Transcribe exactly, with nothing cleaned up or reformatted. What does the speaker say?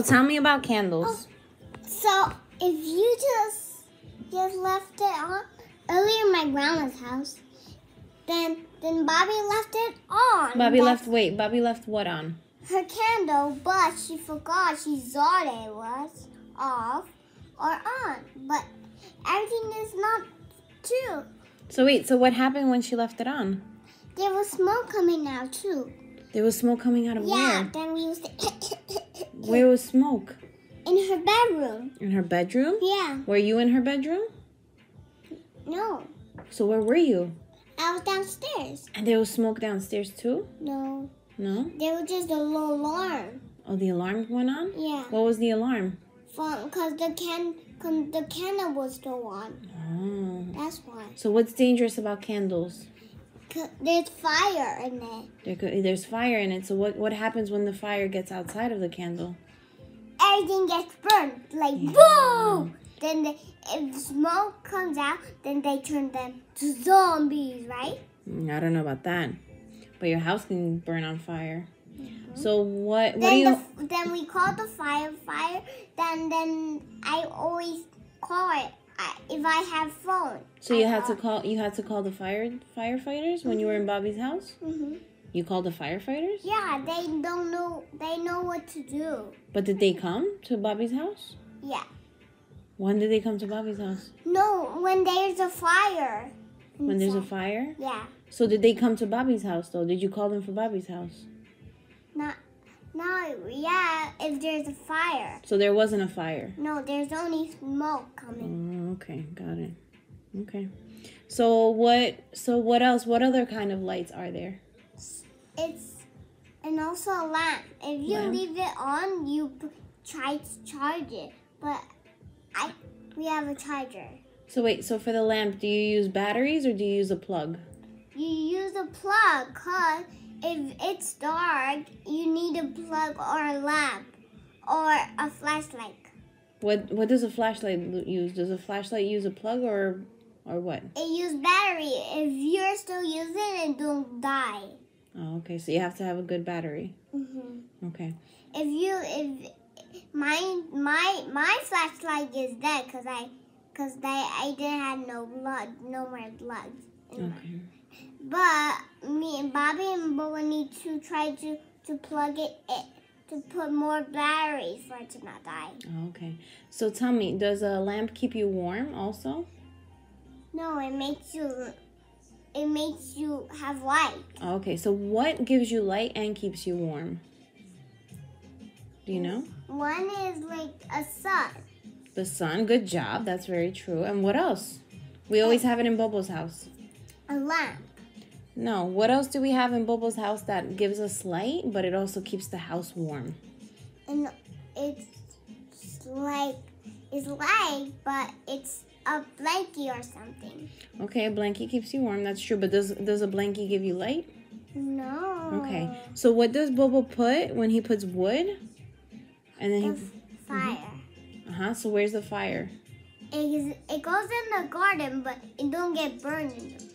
Tell me about candles. Oh, so if you just just left it on earlier in my grandma's house, then then Bobby left it on. Bobby That's left, wait, Bobby left what on? her candle, but she forgot. She thought it was off or on, but everything is not true. So wait, so what happened when she left it on? There was smoke coming out too. There was smoke coming out of Yeah, where? then we used to Where was smoke? in her bedroom. In her bedroom? Yeah, Were you in her bedroom? no, So where were you? I was downstairs. And there was smoke downstairs too? No, No? there was just a low alarm. Oh, the alarm went on? Yeah, What was the alarm? because the can, cause the candle was still on. Oh. That's why. So what's dangerous about candles? 'Cause there's fire in it. There could, there's fire in it. So what, what happens when the fire gets outside of the candle? Everything gets burned, like boom. Then the, if smoke comes out, then they turn them to zombies, right? Mm, I don't know about that. But your house can burn on fire. So what, what do Then you... the, then we call the firefighter. Then then I always call it I, if I have phone. So you I had to call- call, you had to call the fire firefighters when you were in Bobby's house? Mhm. You called the firefighters? Yeah, they don't know. They know what to do. But did they come to Bobby's house? Yeah. When did they come to Bobby's house? No, when there's a fire. When there's a inside. fire? Yeah. So did they come to Bobby's house though? Did you call them for Bobby's house? Not. No. Yeah. If there's a fire. So there wasn't a fire. No, there's only smoke coming. Oh, okay, got it. Okay. So what so what else? What other kind of lights are there? It's and also a lamp. If you Lamp? leave it on, you p- try to charge it. But I we have a charger. So wait, so for the lamp, do you use batteries or do you use a plug? You use a plug, cause if it's dark, you need a plug or a lamp or a flashlight. What what does a flashlight l- use? Does a flashlight use a plug or or what? It uses battery. If you're still using it, don't die. Oh, okay. So you have to have a good battery. hmm Okay. If you if my my my flashlight is dead, cause I cause I I didn't have no blood, no more blood. in mine. Okay. But me and Bobby and Boa need to try to, to plug it in, to put more batteries for it to not die. Oh, okay. So tell me, does a lamp keep you warm also? No, it makes you it makes you have light. Oh, okay. So what gives you light and keeps you warm? Do you know? One is like a sun. The sun. Good job. That's very true. And what else? We always have it in Bobo's house. A lamp. No. What else do we have in Bobo's house that gives us light, but it also keeps the house warm? And it's like it's light, but it's a blankie or something. Okay, a blankie keeps you warm. That's true. But does does a blankie give you light? No. Okay. So what does Bobo put when he puts wood? And then The he. fire. Uh huh. So where's the fire? It, is, it goes in the garden, but it don't get burned in the